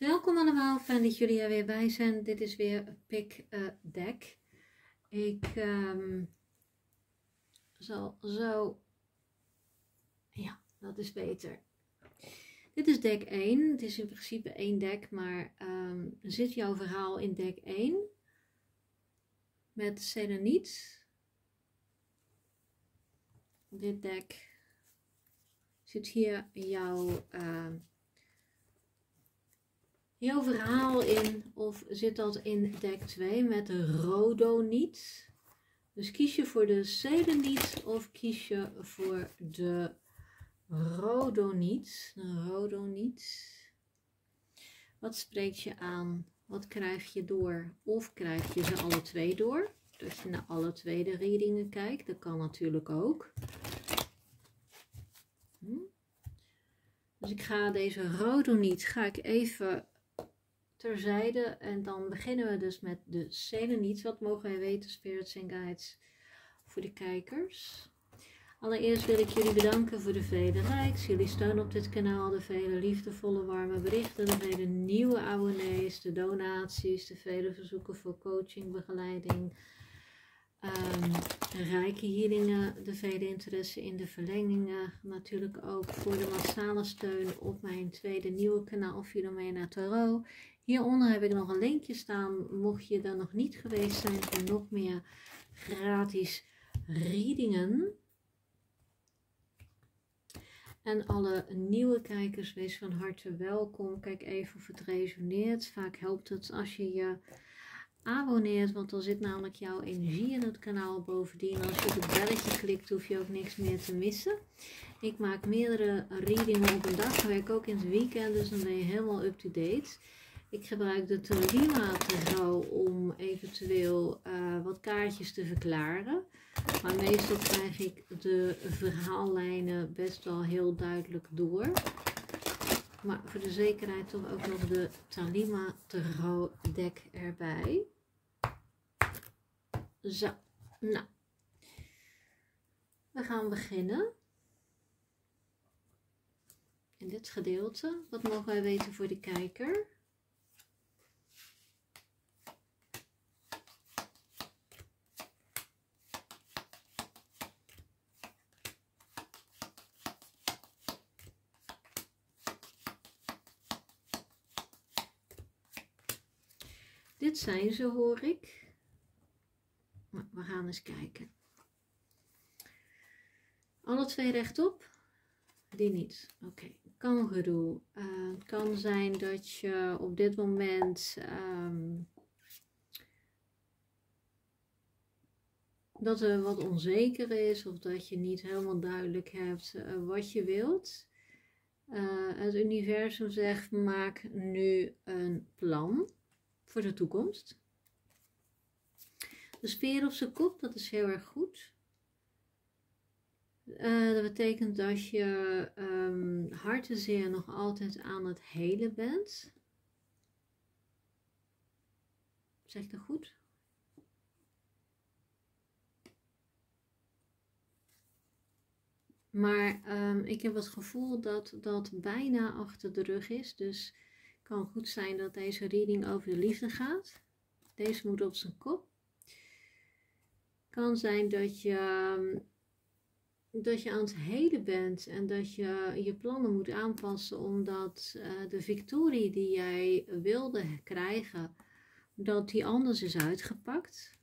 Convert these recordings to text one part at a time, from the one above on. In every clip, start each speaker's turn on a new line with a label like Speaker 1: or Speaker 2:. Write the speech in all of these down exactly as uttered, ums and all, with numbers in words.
Speaker 1: Welkom allemaal, fijn dat jullie er weer bij zijn. Dit is weer Pick a Deck. Ik um, zal zo... Ja, dat is beter. Dit is deck één. Het is in principe één deck, maar um, zit jouw verhaal in deck één met Seleniet. Dit deck zit hier jouw... Uh, jouw verhaal in, of zit dat in deck twee met de Rhodoniet? Dus kies je voor de Seleniet of kies je voor de Rhodoniet? De Rhodoniet. Wat spreekt je aan? Wat krijg je door? Of krijg je ze alle twee door? Dat je naar alle twee de readingen kijkt, dat kan natuurlijk ook. Hm? Dus ik ga deze Rhodoniet, ga ik even terzijde en dan beginnen we dus met de Seleniet. Wat mogen wij weten, spirits en guides, voor de kijkers? Allereerst wil ik jullie bedanken voor de vele likes, jullie steun op dit kanaal, de vele liefdevolle warme berichten, de vele nieuwe abonnees, de donaties, de vele verzoeken voor coaching, begeleiding, um, rijke healingen, de vele interesse in de verlengingen, natuurlijk ook voor de massale steun op mijn tweede nieuwe kanaal Philomena Tarot. Hieronder heb ik nog een linkje staan, mocht je er nog niet geweest zijn, voor nog meer gratis readingen. En alle nieuwe kijkers, wees van harte welkom. Kijk even of het resoneert. Vaak helpt het als je je abonneert, want dan zit namelijk jouw energie in het kanaal. Bovendien, als je op het belletje klikt, hoef je ook niks meer te missen. Ik maak meerdere readingen op een dag, ik werk ook in het weekend, dus dan ben je helemaal up-to-date. Ik gebruik de Tolima Tarot om eventueel uh, wat kaartjes te verklaren. Maar meestal krijg ik de verhaallijnen best wel heel duidelijk door. Maar voor de zekerheid toch ook nog de Tolima Tarot deck erbij. Zo, nou. We gaan beginnen. In dit gedeelte. Wat mogen wij weten voor de kijker? Dit zijn ze, hoor ik. Maar we gaan eens kijken. Alle twee rechtop? Die niet. Oké. Okay. Kan gedoe. Uh, het kan zijn dat je op dit moment... Um, dat er wat onzeker is. Of dat je niet helemaal duidelijk hebt uh, wat je wilt. Uh, het universum zegt, maak nu een plan. Voor de toekomst. De speer op zijn kop, dat is heel erg goed. Uh, dat betekent dat je um, hartenzeer nog altijd aan het helen bent. Zeg ik dat goed? Maar um, ik heb het gevoel dat dat bijna achter de rug is. Dus het kan goed zijn dat deze reading over de liefde gaat. Deze moet op zijn kop. Kan zijn dat je, dat je aan het helen bent en dat je je plannen moet aanpassen omdat uh, de victorie die jij wilde krijgen, dat die anders is uitgepakt.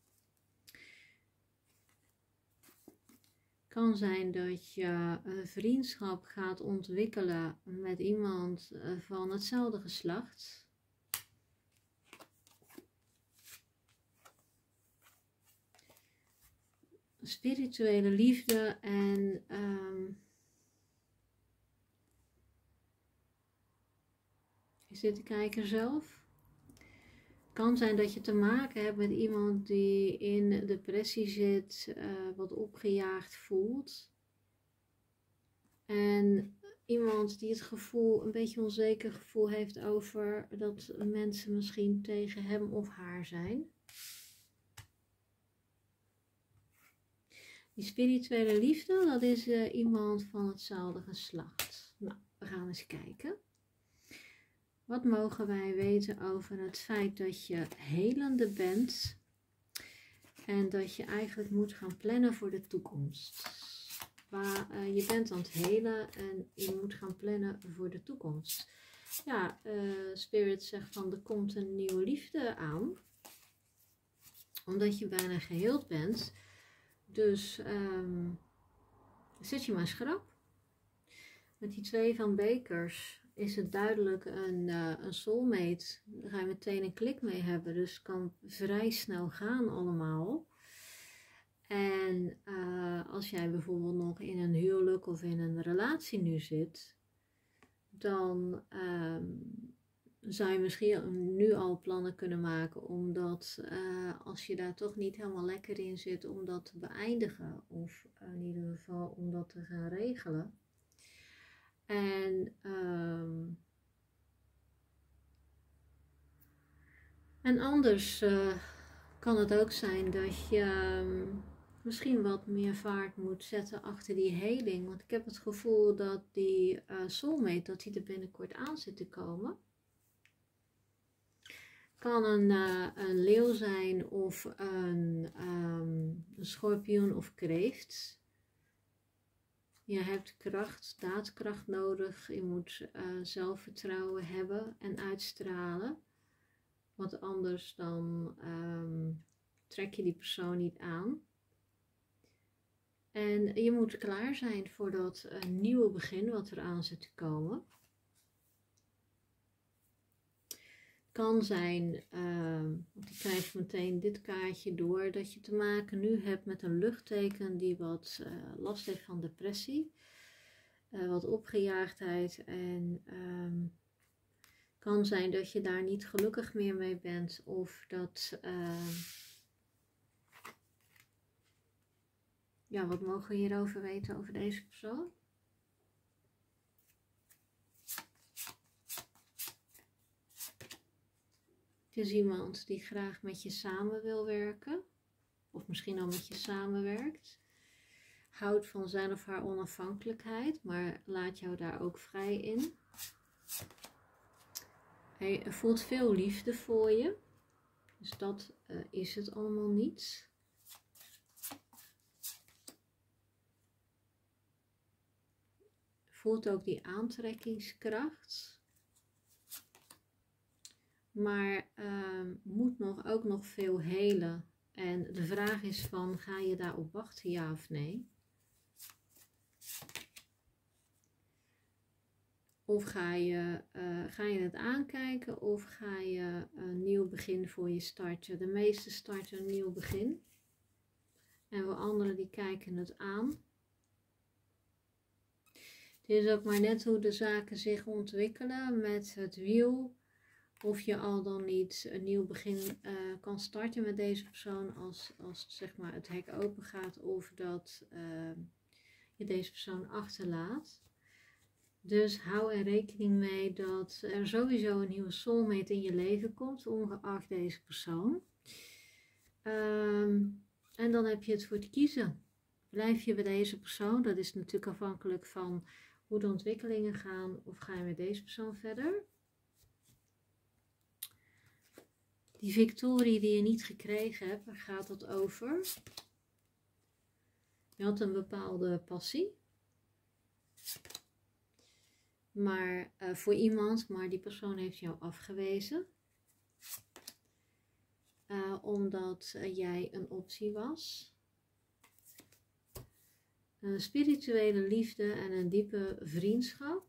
Speaker 1: Kan zijn dat je een vriendschap gaat ontwikkelen met iemand van hetzelfde geslacht. Spirituele liefde en um, is dit de kijker zelf? Kan zijn dat je te maken hebt met iemand die in depressie zit, uh, wat opgejaagd voelt. En iemand die het gevoel, een beetje onzeker gevoel heeft over dat mensen misschien tegen hem of haar zijn. Die spirituele liefde, dat is uh, iemand van hetzelfde geslacht. Nou, we gaan eens kijken. Wat mogen wij weten over het feit dat je helende bent en dat je eigenlijk moet gaan plannen voor de toekomst? Maar, uh, je bent aan het helen en je moet gaan plannen voor de toekomst. Ja, uh, Spirit zegt van er komt een nieuwe liefde aan. Omdat je bijna geheeld bent. Dus um, zet je maar schrap. Met die twee van bekers is het duidelijk een, uh, een soulmate. Daar ga je meteen een klik mee hebben. Dus het kan vrij snel gaan allemaal. En uh, als jij bijvoorbeeld nog in een huwelijk of in een relatie nu zit, dan um, zou je misschien nu al plannen kunnen maken, omdat uh, als je daar toch niet helemaal lekker in zit, om dat te beëindigen. Of in ieder geval om dat te gaan regelen. En, um, en anders uh, kan het ook zijn dat je um, misschien wat meer vaart moet zetten achter die heling. Want ik heb het gevoel dat die uh, soulmate, dat die er binnenkort aan zit te komen. Kan een, uh, een leeuw zijn of een, um, een schorpioen of kreeft. Je hebt kracht, daadkracht nodig. Je moet uh, zelfvertrouwen hebben en uitstralen. Want anders dan um, trek je die persoon niet aan. En je moet klaar zijn voor dat uh, nieuwe begin wat er aan zit te komen. Kan zijn, uh, want ik krijg meteen dit kaartje door, dat je te maken nu hebt met een luchtteken die wat uh, last heeft van depressie. Uh, wat opgejaagdheid en um, kan zijn dat je daar niet gelukkig meer mee bent of dat... Uh, ja, wat mogen we hierover weten over deze persoon? Het is iemand die graag met je samen wil werken. Of misschien al met je samenwerkt. Houdt van zijn of haar onafhankelijkheid. Maar laat jou daar ook vrij in. Hij voelt veel liefde voor je. Dus dat uh, is het allemaal niet. Voelt ook die aantrekkingskracht. Maar uh, moet nog, ook nog veel helen. En de vraag is van, ga je daarop wachten, ja of nee? Of ga je, uh, ga je het aankijken of ga je een nieuw begin voor je starten? De meesten starten een nieuw begin. En voor anderen die kijken het aan. Het is ook maar net hoe de zaken zich ontwikkelen met het wiel. Of je al dan niet een nieuw begin uh, kan starten met deze persoon als, als zeg maar, het hek open gaat. Of dat uh, je deze persoon achterlaat. Dus hou er rekening mee dat er sowieso een nieuwe soulmate in je leven komt. Ongeacht deze persoon. Um, en dan heb je het voor te kiezen. Blijf je bij deze persoon. Dat is natuurlijk afhankelijk van hoe de ontwikkelingen gaan. Of ga je met deze persoon verder. Die victorie die je niet gekregen hebt, waar gaat het over? Je had een bepaalde passie. Maar uh, voor iemand, maar die persoon heeft jou afgewezen. Uh, omdat uh, jij een optie was. Een spirituele liefde en een diepe vriendschap.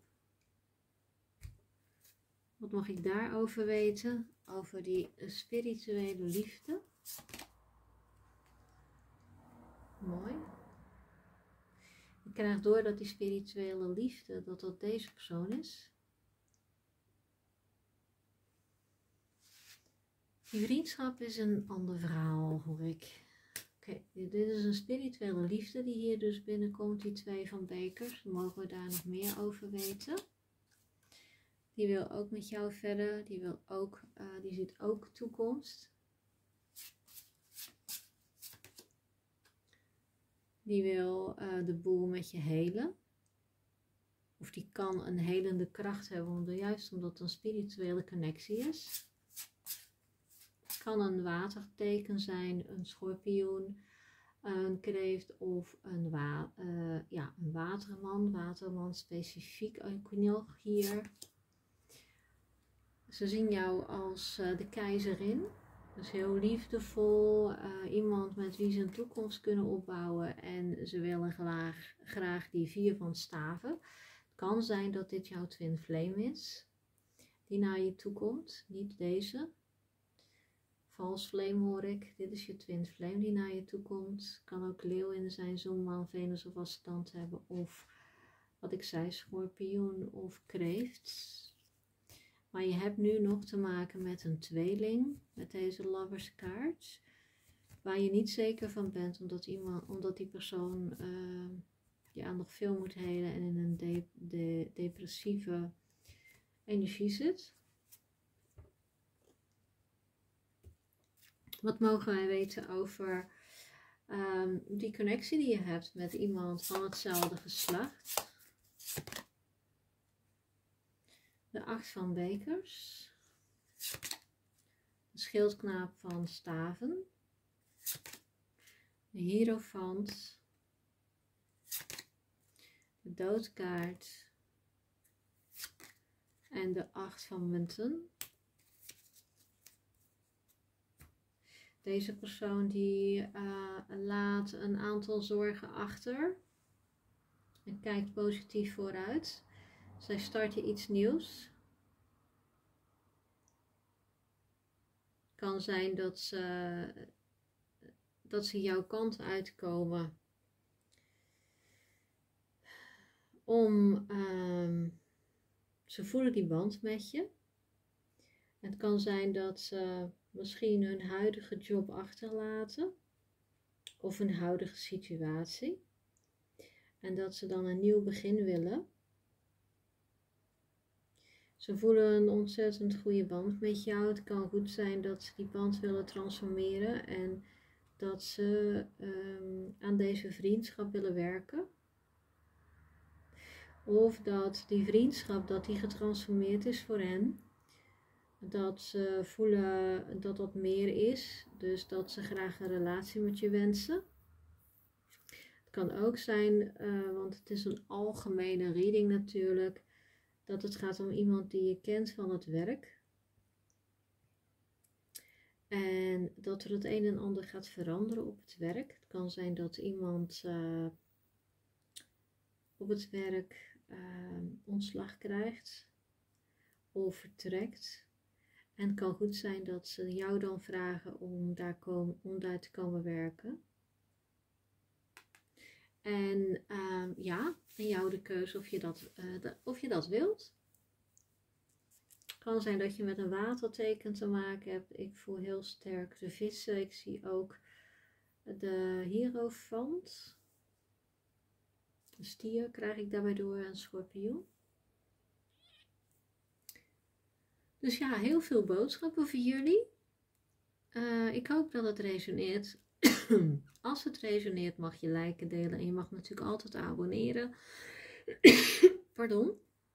Speaker 1: Wat mag ik daarover weten? Over die spirituele liefde. Mooi. Ik krijg door dat die spirituele liefde, dat dat deze persoon is. Die vriendschap is een ander verhaal, hoor ik. Oké, okay, dit is een spirituele liefde die hier dus binnenkomt, die twee van bekers. Dan mogen we daar nog meer over weten. Die wil ook met jou verder, die, wil ook, uh, die ziet ook toekomst. Die wil uh, de boel met je helen. Of die kan een helende kracht hebben, omdat, juist omdat het een spirituele connectie is. Het kan een waterteken zijn, een schorpioen, een kreeft of een, wa uh, ja, een waterman. Waterman specifiek ook nog hier. Ze zien jou als uh, de keizerin. Dus heel liefdevol, uh, iemand met wie ze een toekomst kunnen opbouwen en ze willen graag, graag die vier van staven. Het kan zijn dat dit jouw twin flame is, die naar je toe komt, niet deze. False flame hoor ik, dit is je twin flame die naar je toe komt. Kan ook leeuwin zijn, zon, maan, Venus of ascendant hebben, of wat ik zei, schorpioen of kreeft. Maar je hebt nu nog te maken met een tweeling, met deze loverskaart, waar je niet zeker van bent, omdat, iemand, omdat die persoon uh, ja, nog veel moet helen en in een de, de, depressieve energie zit. Wat mogen wij weten over um, die connectie die je hebt met iemand van hetzelfde geslacht? De acht van bekers, de schildknaap van staven, de hierofant, de doodkaart en de acht van munten. Deze persoon die uh, laat een aantal zorgen achter en kijkt positief vooruit. Zij starten iets nieuws. Het kan zijn dat ze, dat ze jouw kant uitkomen om, um, ze voelen die band met je. Het kan zijn dat ze misschien hun huidige job achterlaten of hun huidige situatie en dat ze dan een nieuw begin willen. Ze voelen een ontzettend goede band met jou. Het kan goed zijn dat ze die band willen transformeren en dat ze um, aan deze vriendschap willen werken. Of dat die vriendschap, dat die getransformeerd is voor hen. Dat ze voelen dat dat meer is. Dus dat ze graag een relatie met je wensen. Het kan ook zijn, uh, want het is een algemene reading natuurlijk, dat het gaat om iemand die je kent van het werk. En dat er het een en ander gaat veranderen op het werk. Het kan zijn dat iemand uh, op het werk uh, ontslag krijgt of vertrekt. En het kan goed zijn dat ze jou dan vragen om daar, kom, om daar te komen werken. En uh, ja, en jou de keuze of je dat, uh, de, of je dat wilt. Het kan zijn dat je met een waterteken te maken hebt. Ik voel heel sterk de vissen. Ik zie ook de hierofant. Een stier krijg ik daarbij door, een schorpioen. Dus ja, heel veel boodschappen voor jullie. Uh, ik hoop dat het resoneert. Als het resoneert mag je liken, delen en je mag natuurlijk altijd abonneren. Pardon.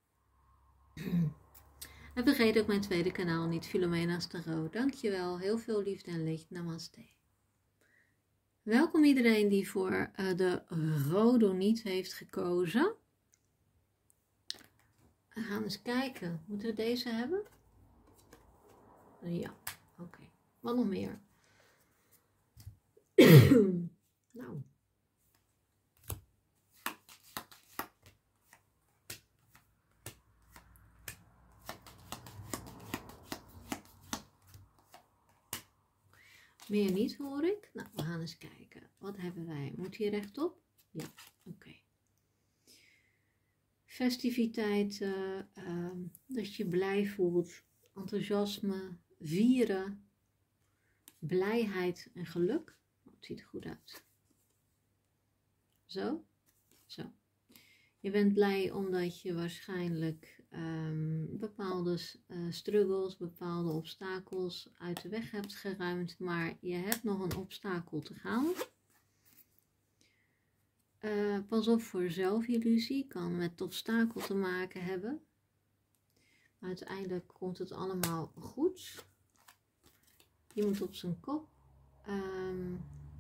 Speaker 1: En vergeet ook mijn tweede kanaal niet, Filomena's Tarot. Dankjewel, heel veel liefde en licht. Namaste. Welkom iedereen die voor uh, de rhodoniet heeft gekozen. We gaan eens kijken. Moeten we deze hebben? Ja, oké. Okay. Wat nog meer? Nou. Meer niet hoor ik. Nou, we gaan eens kijken. Wat hebben wij? Moet hier rechtop? Ja, oké. Okay. Festiviteiten, uh, dat je blij voelt, enthousiasme, vieren, blijheid en geluk. Het ziet er goed uit. Zo, zo. Je bent blij omdat je waarschijnlijk um, bepaalde uh, struggles, bepaalde obstakels uit de weg hebt geruimd, maar je hebt nog een obstakel te gaan. Uh, pas op voor zelfillusie, kan met obstakel te maken hebben. Maar uiteindelijk komt het allemaal goed. Iemand op zijn kop. Um,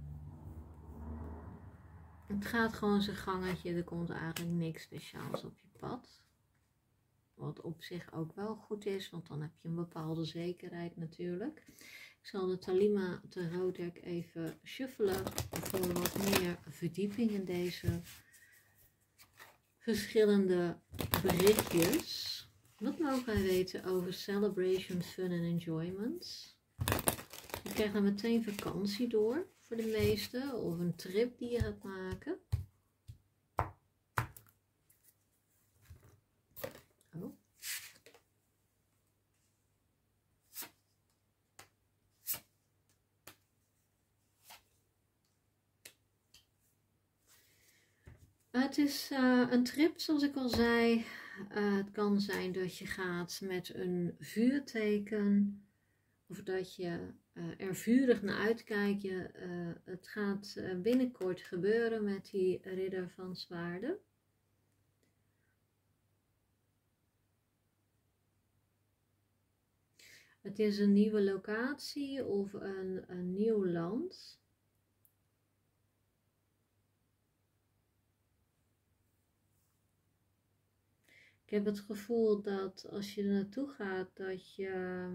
Speaker 1: het gaat gewoon zijn gangetje, er komt eigenlijk niks speciaals op je pad. Wat op zich ook wel goed is, want dan heb je een bepaalde zekerheid natuurlijk. Ik zal de Talima Tarot Deck even shuffelen voor wat meer verdieping in deze verschillende berichtjes. Wat mogen wij weten over celebration, fun en enjoyment? Je krijgt dan meteen vakantie door voor de meesten, of een trip die je gaat maken. Oh. Het is uh, een trip, zoals ik al zei. Uh, het kan zijn dat je gaat met een vuurteken. Of dat je uh, er vurig naar uitkijkt. Je, uh, het gaat uh, binnenkort gebeuren met die ridder van zwaarden. Het is een nieuwe locatie of een, een nieuw land. Ik heb het gevoel dat als je er naartoe gaat, dat je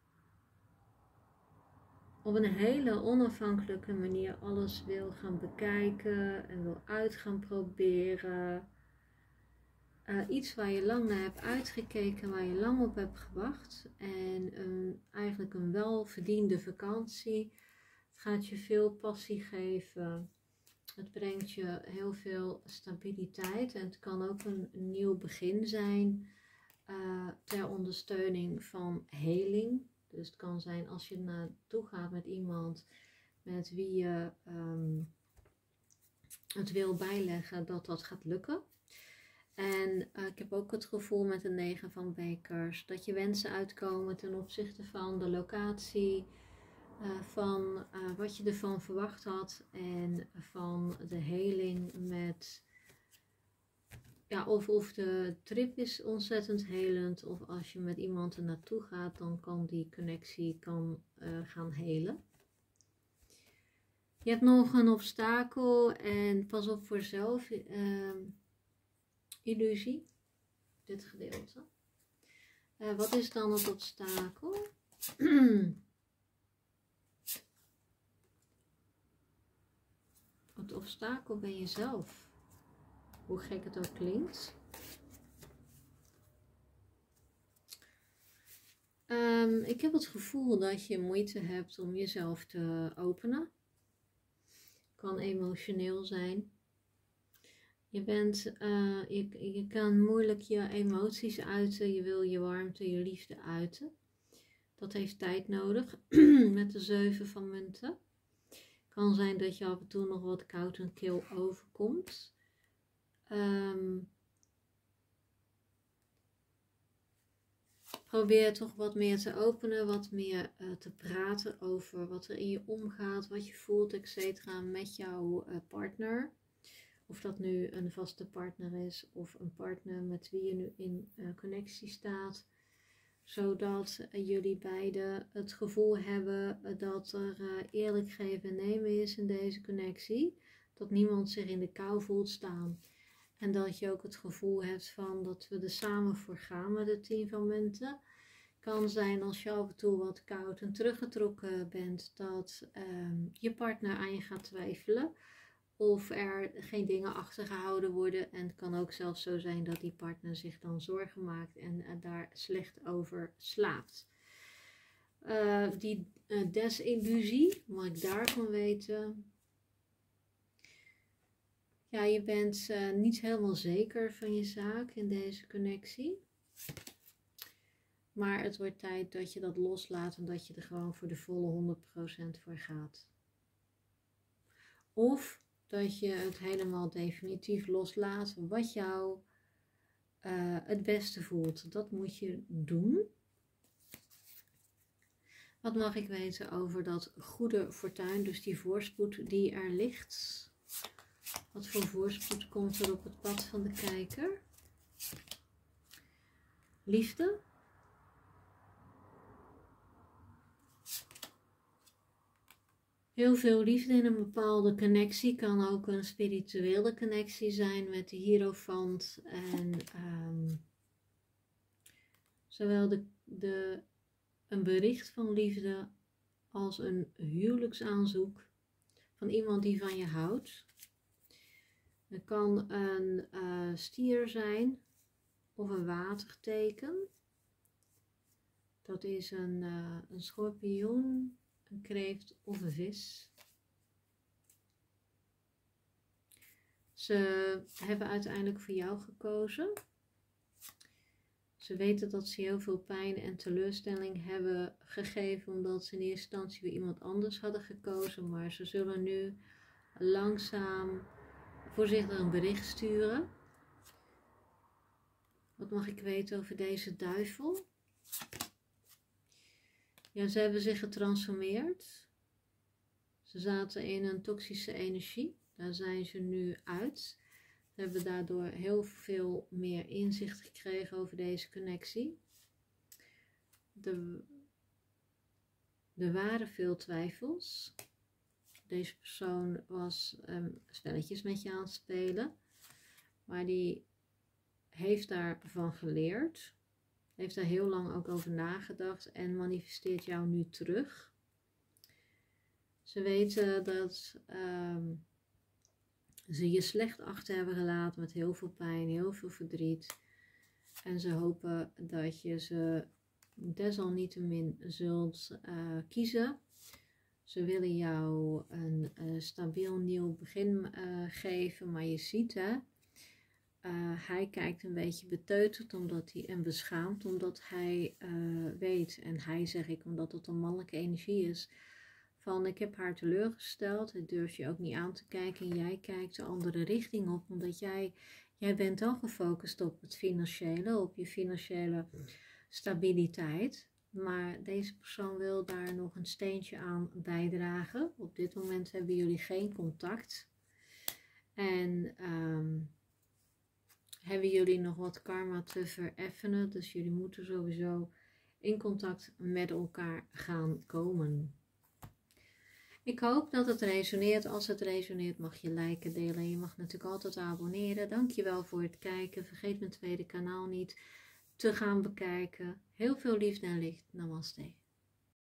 Speaker 1: op een hele onafhankelijke manier alles wil gaan bekijken en wil uit gaan proberen. Uh, iets waar je lang naar hebt uitgekeken, waar je lang op hebt gewacht. En um, eigenlijk een welverdiende vakantie. Het gaat je veel passie geven. Het brengt je heel veel stabiliteit. En het kan ook een, een nieuw begin zijn uh, ter ondersteuning van heling. Dus het kan zijn als je naartoe gaat met iemand met wie je um, het wil bijleggen, dat dat gaat lukken. En uh, ik heb ook het gevoel met de negen van bekers dat je wensen uitkomen ten opzichte van de locatie, uh, van uh, wat je ervan verwacht had en van de heling met, ja, of, of de trip is ontzettend helend, of als je met iemand er naartoe gaat, dan kan die connectie kan, uh, gaan helen. Je hebt nog een obstakel en pas op voor zelf. Uh, Illusie, dit gedeelte. Uh, wat is dan het obstakel? Het obstakel ben je zelf. Hoe gek het ook klinkt. Um, ik heb het gevoel dat je moeite hebt om jezelf te openen. Kan emotioneel zijn. Je, bent, uh, je, je kan moeilijk je emoties uiten, je wil je warmte, je liefde uiten. Dat heeft tijd nodig met de zeven van munten. Kan zijn dat je af en toe nog wat koud en kil overkomt. Um, probeer toch wat meer te openen, wat meer uh, te praten over wat er in je omgaat, wat je voelt, et cetera met jouw uh, partner. Of dat nu een vaste partner is of een partner met wie je nu in uh, connectie staat. Zodat uh, jullie beiden het gevoel hebben uh, dat er uh, eerlijk geven en nemen is in deze connectie. Dat niemand zich in de kou voelt staan. En dat je ook het gevoel hebt van dat we er samen voor gaan met de tien van munten. Kan zijn als je af en toe wat koud en teruggetrokken bent. Dat uh, je partner aan je gaat twijfelen. Of er geen dingen achtergehouden worden. En het kan ook zelfs zo zijn dat die partner zich dan zorgen maakt en uh, daar slecht over slaapt. Uh, die uh, desillusie, mag ik daarvan weten. Ja, je bent uh, niet helemaal zeker van je zaak in deze connectie. Maar het wordt tijd dat je dat loslaat en dat je er gewoon voor de volle honderd procent voor gaat. Of dat je het helemaal definitief loslaat wat jou uh, het beste voelt. Dat moet je doen. Wat mag ik weten over dat goede fortuin, dus die voorspoed die er ligt? Wat voor voorspoed komt er op het pad van de kijker? Liefde. Heel veel liefde in een bepaalde connectie. Kan ook een spirituele connectie zijn met de Hierophant. En um, zowel de, de, een bericht van liefde als een huwelijksaanzoek van iemand die van je houdt. Het kan een uh, stier zijn of een waterteken. Dat is een, uh, een schorpioen, een kreeft of een vis. Ze hebben uiteindelijk voor jou gekozen. Ze weten dat ze heel veel pijn en teleurstelling hebben gegeven omdat ze in eerste instantie weer iemand anders hadden gekozen. Maar ze zullen nu langzaam voorzichtig een bericht sturen. Wat mag ik weten over deze duivel? Ja, ze hebben zich getransformeerd. Ze zaten in een toxische energie. Daar zijn ze nu uit. Ze hebben daardoor heel veel meer inzicht gekregen over deze connectie. Er, er waren veel twijfels. Deze persoon was um, spelletjes met je aan het spelen. Maar die heeft daarvan geleerd. Heeft daar heel lang ook over nagedacht en manifesteert jou nu terug. Ze weten dat um, ze je slecht achter hebben gelaten met heel veel pijn, heel veel verdriet. En ze hopen dat je ze desalniettemin zult uh, kiezen. Ze willen jou een uh, stabiel nieuw begin uh, geven, maar je ziet hè, uh, hij kijkt een beetje beteuterd omdat hij, en beschaamd omdat hij uh, weet, en hij zeg ik omdat het een mannelijke energie is, van ik heb haar teleurgesteld, het durf je ook niet aan te kijken en jij kijkt de andere richting op, omdat jij, jij bent al gefocust op het financiële, op je financiële stabiliteit. Maar deze persoon wil daar nog een steentje aan bijdragen. Op dit moment hebben jullie geen contact. En um, hebben jullie nog wat karma te vereffenen. Dus jullie moeten sowieso in contact met elkaar gaan komen. Ik hoop dat het resoneert. Als het resoneert mag je liken, delen. Je mag natuurlijk altijd abonneren. Dankjewel voor het kijken. Vergeet mijn tweede kanaal niet te gaan bekijken. Heel veel liefde en licht. Namaste.